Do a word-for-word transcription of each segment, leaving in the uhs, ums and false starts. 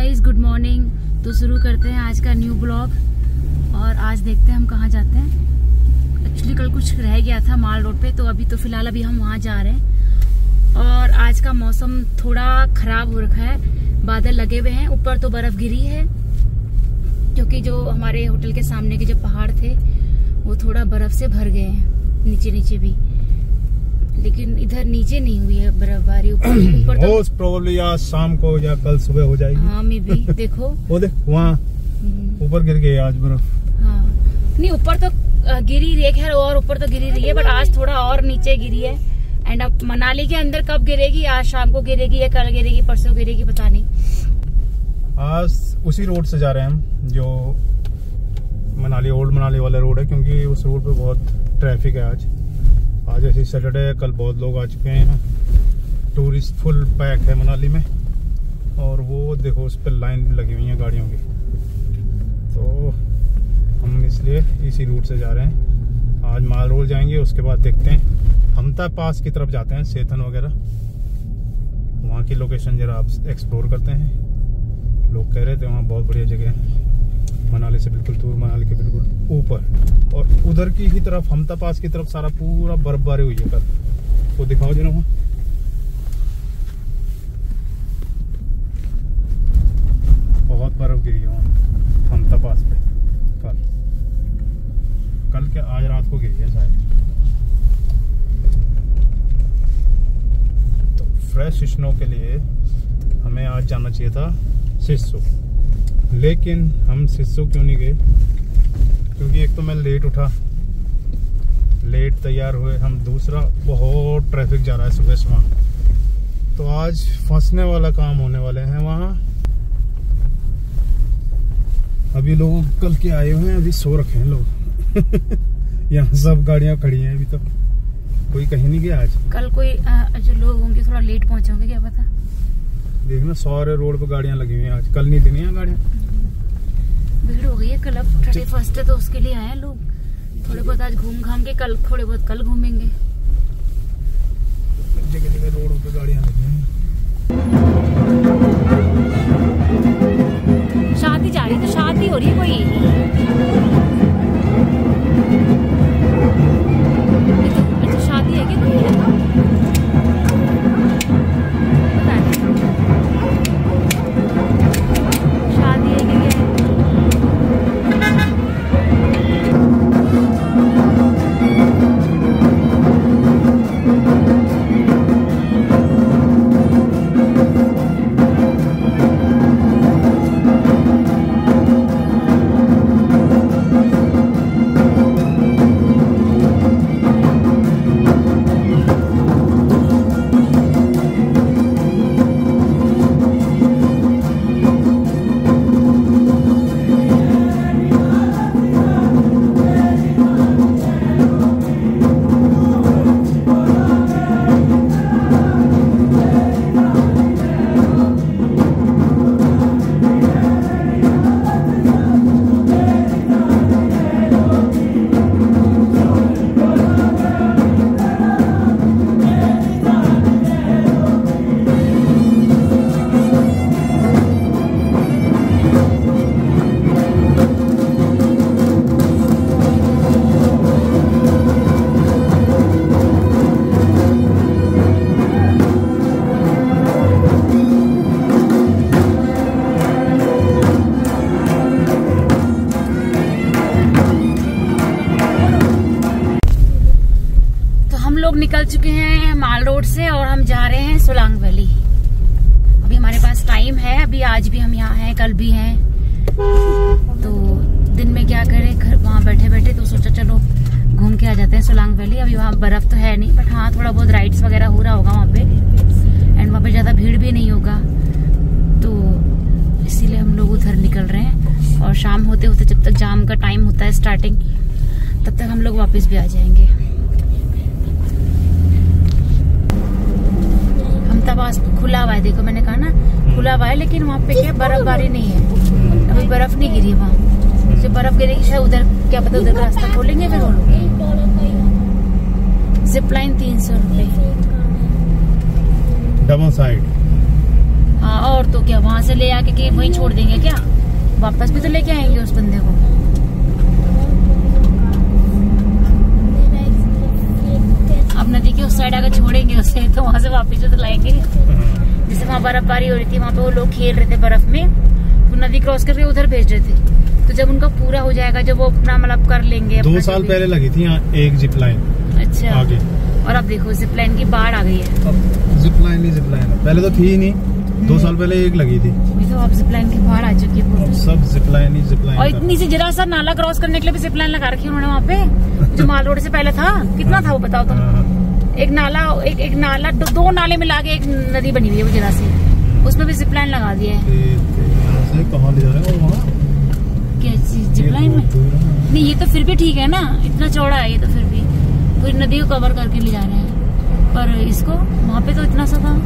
Guys, good morning. तो शुरू करते हैं आज का न्यू ब्लॉग। और आज देखते हैं हम कहाँ जाते हैं। एक्चुअली कल कुछ रह गया था माल रोड पे, तो अभी तो फिलहाल अभी हम वहाँ जा रहे हैं। और आज का मौसम थोड़ा खराब हो रखा है, बादल लगे हुए हैं, ऊपर तो बर्फ गिरी है क्योंकि जो हमारे होटल के सामने के जो पहाड़ थे वो थोड़ा बर्फ से भर गए हैं, नीचे नीचे भी, लेकिन इधर नीचे नहीं हुई है बर्फबारी। ऊपर ऊपर तो प्रोबेबली आज शाम को या कल सुबह हो जाएगी। हाँ मे भी। देखो वो देख वहाँ ऊपर गिर गई आज बर्फ। हाँ नहीं, ऊपर तो गिरी रही है, खैर और ऊपर तो गिरी रही है, बट आज थोड़ा और नीचे गिरी है। एंड अब मनाली के अंदर कब गिरेगी, आज शाम को गिरेगी या कल गिरेगी, परसों गिरेगी, पता नहीं। आज उसी रोड से जा रहे हैं हम, जो मनाली ओल्ड मनाली वाला रोड है, क्योंकि उस रोड पे बहुत ट्रैफिक है आज। आज ऐसी सैटरडे है, कल बहुत लोग आ चुके हैं, टूरिस्ट फुल पैक है मनाली में। और वो देखो उस पर लाइन लगी हुई है गाड़ियों की, तो हम इसलिए इसी रूट से जा रहे हैं। आज माल रोड जाएंगे, उसके बाद देखते हैं हमता पास की तरफ जाते हैं, सेतन वगैरह, वहाँ की लोकेशन जरा आप एक्सप्लोर करते हैं। लोग कह रहे थे वहाँ बहुत बढ़िया जगह है, मनाली से बिल्कुल दूर, मनाली के बिल्कुल ऊपर। और उधर की ही तरफ हमता पास की तरफ सारा पूरा बर्फबारी हुई है कल, वो दिखाओ जरा वहाँ। बहुत बर्फ गिरी है वहाँ हमता पास पे कल कल के आज रात को गिरी है शायद। तो फ्रेश स्नो के लिए हमें आज जाना चाहिए था सिस्सू, लेकिन हम सिस्सू क्यों नहीं गए, क्योंकि एक तो मैं लेट उठा, लेट तैयार हुए हम, दूसरा बहुत ट्रैफिक जा रहा है सुबह से वहाँ। तो आज फंसने वाला काम होने वाले हैं वहाँ। अभी लोग कल के आए हुए हैं, अभी सो रखे हैं लोग यहाँ सब गाड़ियाँ खड़ी हैं, अभी तो कोई कहीं नहीं गया आज। कल कोई आ, जो लोग होंगे थोड़ा लेट पहुंचे होंगे, क्या पता। देखना सारे रोड पे गाड़ियाँ लगी हुई हैं आज, कल नहीं थी गाड़ियाँ। भीड़ हो गई है, कल अब थर्टी फर्स्ट है तो उसके लिए आए हैं लोग। थोड़े बहुत आज घूम घाम के कल थोड़े बहुत कल घूमेंगे। जगह जगह रोड पे गाड़ियाँ लगी हैं। शादी जा रही है, तो शादी हो रही है कोई। अच्छा शादी है क्या कोई? शादी है क्या? निकल चुके हैं माल रोड से और हम जा रहे हैं सोलांग वैली। अभी हमारे पास टाइम है, अभी आज भी हम यहाँ हैं, कल भी हैं, तो दिन में क्या करें, घर वहाँ बैठे बैठे, तो सोचा चलो घूम के आ जाते हैं सोलांग वैली। अभी वहाँ बर्फ तो है नहीं, बट हाँ थोड़ा बहुत राइड्स वगैरह हो रहा होगा वहाँ पे, एंड वहाँ पे ज्यादा भीड़ भी नहीं होगा, तो इसीलिए हम लोग उधर निकल रहे हैं। और शाम होते होते जब तक जाम का टाइम होता है स्टार्टिंग, तब तक हम लोग वापस भी आ जाएंगे। पास खुला हुआ है, देखो मैंने कहा ना खुला हुआ है, लेकिन वहाँ पे क्या बर्फबारी नहीं है, अभी बर्फ नहीं गिरी वहाँ। जब बर्फ गिरेगी शायद उधर, क्या पता उधर का रास्ता खोलेंगे फिर वो लोग। जिप लाइन तीन सौ रुपए डबल साइड। हाँ और तो क्या, वहाँ से ले आके के वहीं छोड़ देंगे क्या? वापस भी तो लेके आएंगे उस बंदे को। अब नदी के उस साइड अगर छोड़ेंगे उसे तो वहाँ से वापस तो लाएंगे। जैसे वहाँ बर्फबारी हो रही थी, वहाँ पे वो लोग खेल रहे थे बर्फ में, वो नदी क्रॉस करके उधर भेज रहे थे। तो जब उनका पूरा हो जाएगा, जब वो अपना मतलब कर लेंगे। दो साल पहले लगी थी यहाँ एक जिप लाइन। अच्छा आगे। और अब देखो जिप लाइन की बाढ़ आ गई है। अब जिप लाइन ही जिप लाइन, पहले तो थी ही नहीं, दो साल पहले एक लगी थी। तो अब जिप लाइन की बाढ़ आ चुकी है, सब जिप लाइन ही जिप लाइन। और इतनी सी जरा सा नाला क्रॉस करने के लिए भी जिप लाइन लगा रखी है उन्होंने वहाँ पे, जो माल रोड से पहले था। कितना था वो बताओ तुम? एक नाला एक एक नाला दो, दो नाले मिला के एक नदी बनी हुई है वो जरा सी, उसमें भी जिप लाइन लगा दिया है। कहाँ ले जा रहे हैं वहाँ? क्या जिप लाइन में? नहीं ये तो फिर भी ठीक है ना, इतना चौड़ा है ये तो, फिर भी पूरी नदी को कवर करके ले जा रहे हैं। पर इसको वहाँ पे तो इतना सा था।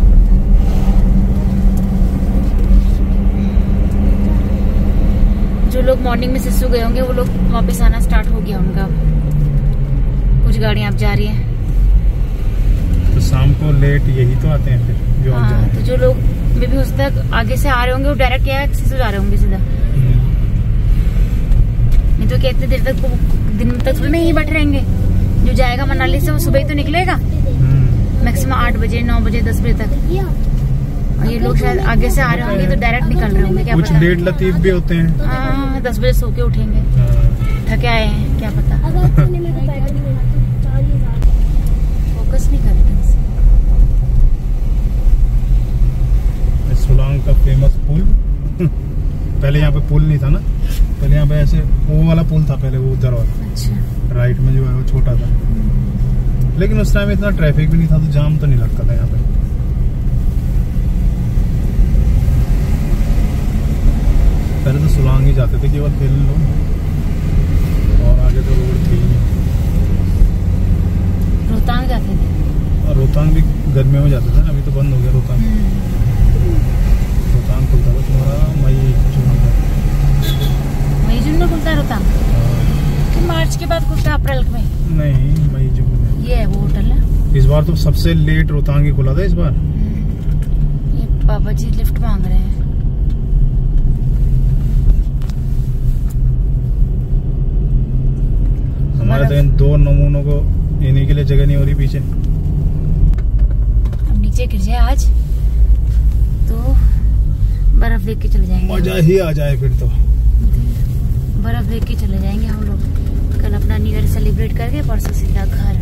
जो लोग मॉर्निंग में सिस्सू गए होंगे वो लोग वापस आना स्टार्ट हो गया उनका। कुछ गाड़ियां अब जा रही हैं। तो शाम को लेट यही तो आते हैं फिर जो हाँ, तो जो लोग मे भी उस तक आगे से आ रहे होंगे वो डायरेक्ट क्या सिस्सू जा रहे होंगे सीधा। नहीं तो क्या इतनी देर तक दिन तक तो नहीं बैठे रहेंगे। जो जाएगा मनाली से वो सुबह ही तो निकलेगा, मैक्सिमम आठ बजे नौ बजे दस बजे तक। और ये लोग शायद आगे से आ रहे होंगे तो डायरेक्ट निकल रहे होंगे, क्या कुछ पता। लेट लतीफ भी होते हैं। हाँ दस बजे सो के उठेंगे, थके आए हैं क्या पता। फोकस नहीं करते। सोलांग का फेमस पुल। पहले यहाँ पे पुल नहीं था ना, पहले यहाँ पे ऐसे वो वाला पुल था पहले, वो उधर वाला। अच्छा। राइट में जो है वो छोटा था, लेकिन उस टाइम इतना ट्रैफिक भी नहीं था तो जाम तो नहीं लगता था यहाँ पे। पहले तो सोलांग ही जाते थे केवल फिर लोग, और आगे तो रोड थी ही। रोहतांग जाते थे। और रोहतांग भी गर्मियों में जाते थे ना, अभी तो बंद हो गया रोहतांग। रोहतांग खुलता था तुम्हारा मई जून में। मई जून में खुलता है रोहतांग? कि मार्च के बाद खुलता है अप्रैल में? नहीं मई जून में। ये है वो होटल है। इस बार तो सबसे लेट रोहतांग ही खुला था इस बार। ये बाबा जी लिफ्ट मांग रहे हैं। हमारे तो इन दो नमूनों को इन्हीं के लिए जगह नहीं हो रही पीछे। अब नीचे गिर जाए आज तो बर्फ देख के चले जाएंगे। मजा ही आ जाए फिर तो। बर्फ देख के चले जाएंगे हम लोग। कल अपना न्यू ईयर सेलिब्रेट करके परसों सीधा घर।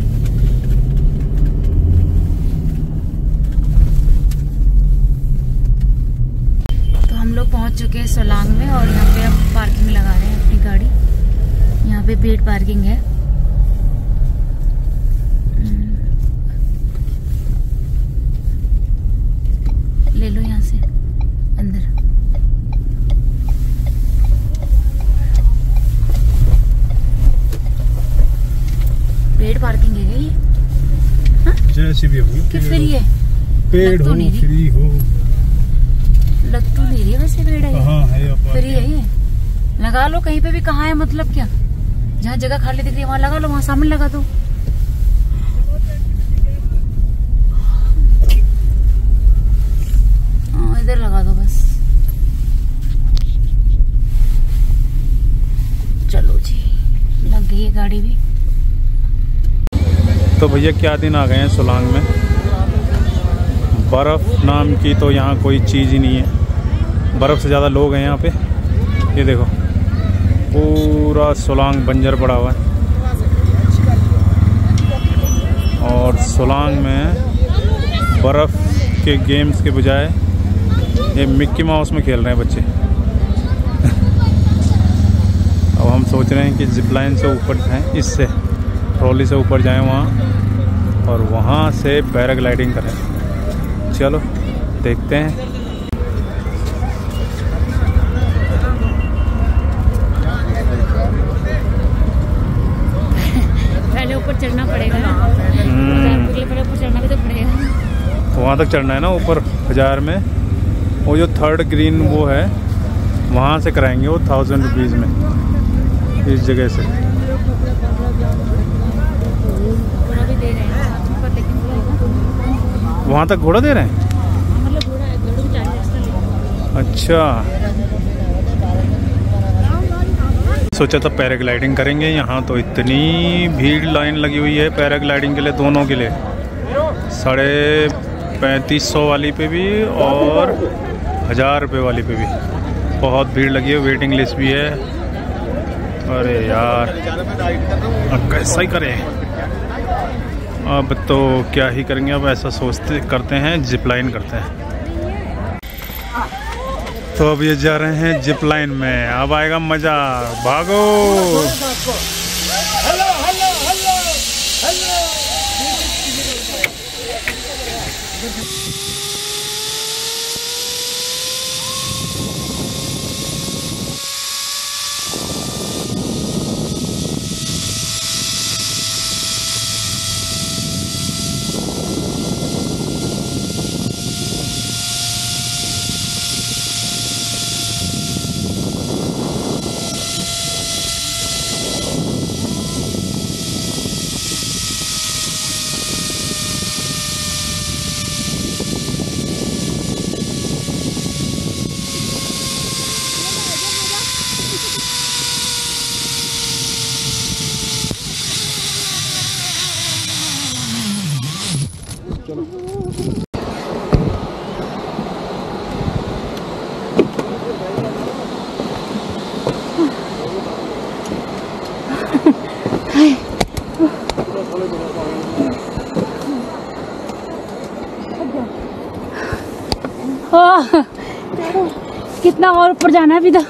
तो हम लोग पहुंच चुके हैं सोलांग में और यहाँ पे अब पार्किंग लगा रहे हैं अपनी गाड़ी। यहाँ पे पेड पार्किंग है। ले लो यहाँ से अंदर। पेड पार्किंग है ये? हाँ? जैसी भी होगी कि फ्री है? पेड हो फ्री हो लग तो नहीं रही वैसे पेड है। हाँ है फ्री है ये। लगा लो कहीं पे भी। कहाँ है मतलब क्या? जहाँ जगह खाली दिख रही है वहाँ लगा लो, वहाँ सामने लगा दो। हाँ इधर लगा दो बस। चलो जी लग गई है गाड़ी भी। तो भैया क्या दिन आ गए हैं सोलांग में। बर्फ़ नाम की तो यहाँ कोई चीज़ ही नहीं है। बर्फ़ से ज़्यादा लोग हैं यहाँ पे। ये देखो पूरा सोलांग बंजर पड़ा हुआ है। और सोलांग में बर्फ़ के गेम्स के बजाय ये मिक्की माउस में खेल रहे हैं बच्चे। अब हम सोच रहे हैं कि जिप लाइन से ऊपर जाएं, इससे ट्रॉली से ऊपर जाएं वहाँ और वहाँ से पैराग्लाइडिंग करें। चलो देखते हैं। पहले ऊपर चढ़ना पड़ेगा ना। पहले ऊपर चढ़ना भी तो पड़ेगा। वहाँ तक चढ़ना है ना ऊपर हजार में। वो जो थर्ड ग्रीन वो है वहाँ से कराएंगे वो थाउजेंड रुपीज़ में इस जगह से। वहाँ तक घोड़ा दे रहे हैं? मतलब घोड़ा है, घोड़े को अच्छा, सोचा था पैराग्लाइडिंग करेंगे। यहाँ तो इतनी भीड़ लाइन लगी हुई है पैराग्लाइडिंग के लिए, दोनों के लिए, साढ़े पैंतीस सौ वाली पे भी और हज़ार रुपये वाली पे भी बहुत भीड़ लगी है। वेटिंग लिस्ट भी है। अरे यार अब कैसा ही करें, अब तो क्या ही करेंगे। अब ऐसा सोचते करते हैं जिप लाइन करते हैं। तो अब ये जा रहे हैं जिप लाइन में, अब आएगा मजा, भागो। Hello hello hello hello. कितना और ऊपर जाना है अभी तो।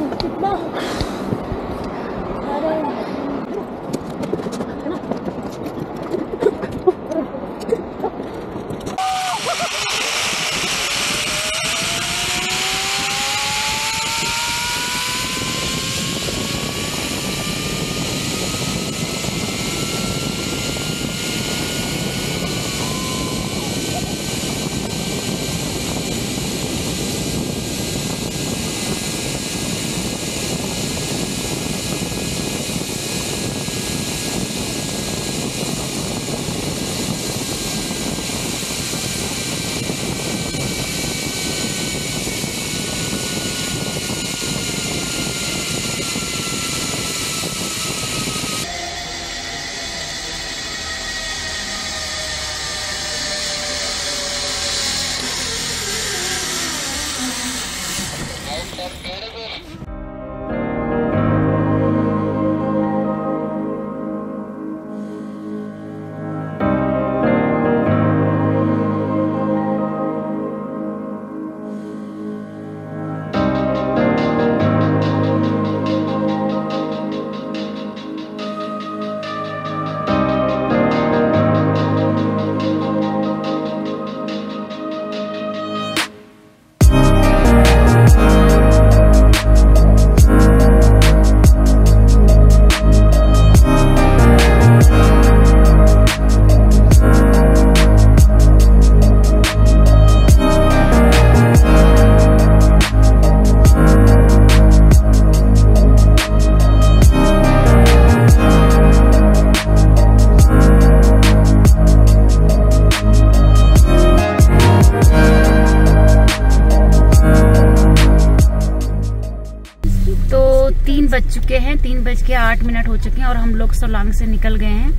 बज चुके हैं, तीन बज के आठ मिनट हो चुके हैं और हम लोग सोलांग से निकल गए हैं।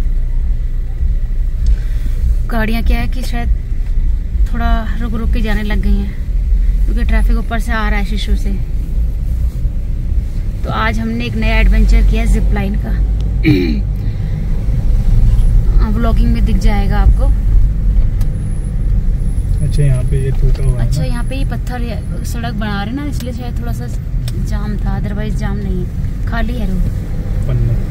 गाड़ियां क्या है कि शायद थोड़ा रुक रुक के जाने लग गई हैं क्योंकि ट्रैफिक ऊपर से आ रहा है शीशों से। तो आज हमने एक नया एडवेंचर किया जिप लाइन का। व्लॉगिंग में दिख जाएगा आपको। अच्छा यहाँ पे ये टूटा हुआ है। अच्छा यहाँ पे ये पत्थर सड़क बना रहे ना, इसलिए शायद थोड़ा सा जाम था, अदरवाइज जाम नहीं है, खाली है रोड।